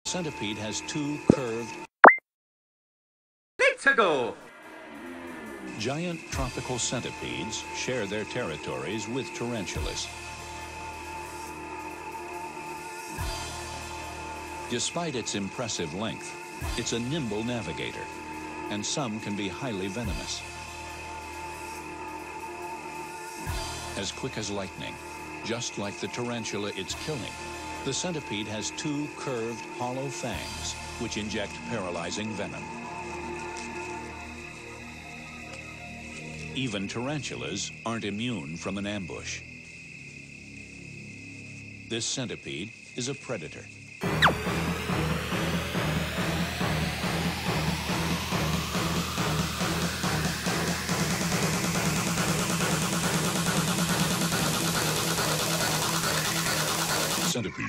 Centipede has two curved... Let's go! Giant tropical centipedes share their territories with tarantulas. Despite its impressive length, it's a nimble navigator, and some can be highly venomous. As quick as lightning, just like the tarantula it's killing, the centipede has two curved, hollow fangs which inject paralyzing venom. Even tarantulas aren't immune from an ambush. This centipede is a predator. Centipede.